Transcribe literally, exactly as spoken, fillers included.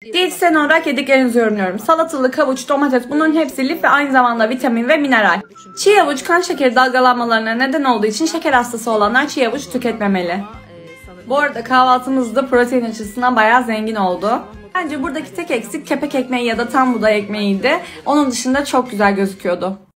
Diyetisyen olarak yediklerinizi yorumluyorum. Salatalık, havuç, domates, bunların hepsi lif ve aynı zamanda vitamin ve mineral. Çiğ havuç kan şekeri dalgalanmalarına neden olduğu için şeker hastası olanlar çiğ havuç tüketmemeli. Bu arada kahvaltımız da protein açısından bayağı zengin oldu. Bence buradaki tek eksik kepek ekmeği ya da tam buğday ekmeğiydi. Onun dışında çok güzel gözüküyordu.